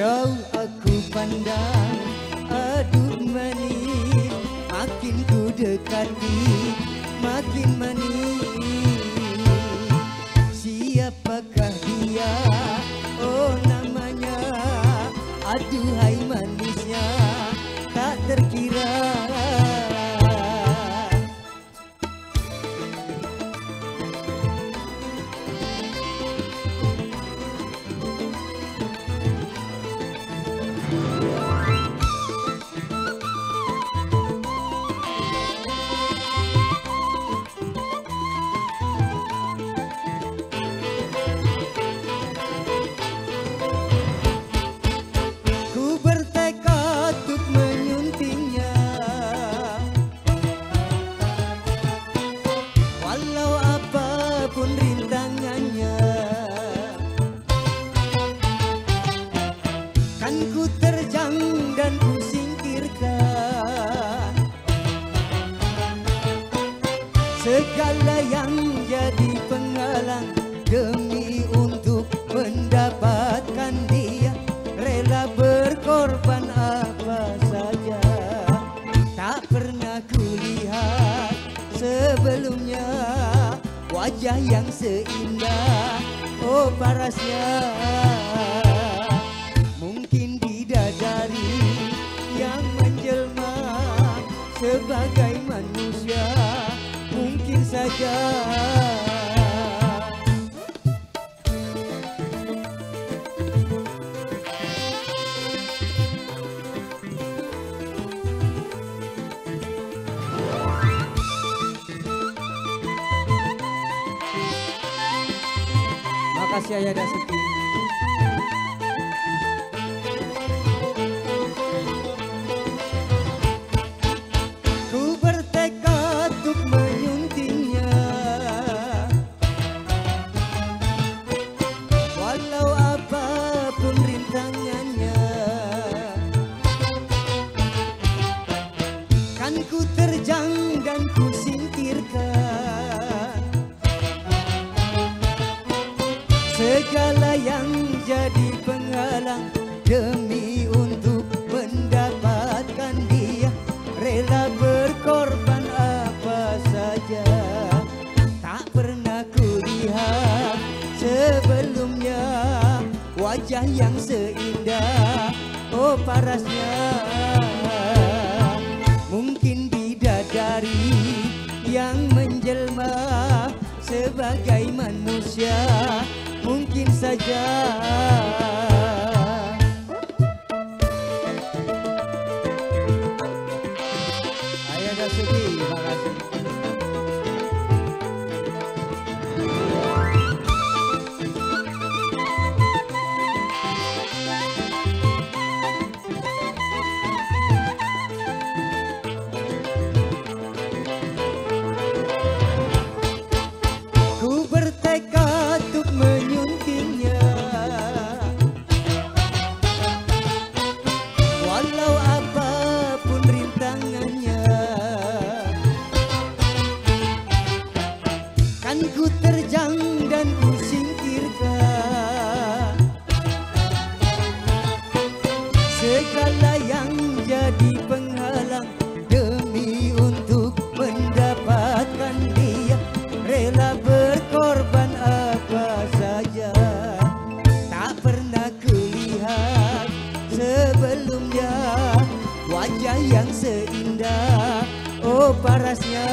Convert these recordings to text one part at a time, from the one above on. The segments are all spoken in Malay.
Jauh aku pandang, aduh manis, makin ku dekati, makin manis. Siapakah dia? Oh namanya, aduhai manisnya, tak terkira. Rintangannya kan ku terjang dan ku singkirkan segala yang jadi penghalang demi untuk mendapatkan dia, rela berkorban apa saja. Tak pernah kulihat sebelumnya wajah yang seindah, oh parasnya. Mungkin bidadari yang menjelma sebagai manusia, mungkin saja. Makasih Ayah Dasuki. Ku bertekad untuk menyuntingnya, walau apapun rintangannya. Kan ku terjang dan ku singkirkan segala yang jadi penghalang demi untuk mendapatkan dia, rela berkorban apa saja. Tak pernah kulihat sebelumnya wajah yang seindah, oh parasnya. Mungkin bidadari yang menjelma sebagai manusia, mungkin saja. Ayah Dasuki, makasih. Ku bertekad untuk menyuntingnya, walau apapun rintangannya. Kan ku terjang dan ku singkirkan segala yang jadi penghalang demi untuk mendapatkan dia, rela berkorban apa saja. Tak pernah kulihat sebelumnya wajah yang seindah, oh parasnya.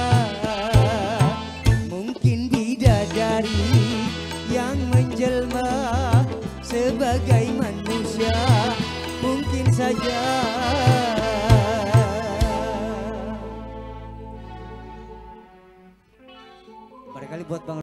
Mungkin bidadari yang menjelma sebagai manusia, mungkin saja. Barangkali buat Bang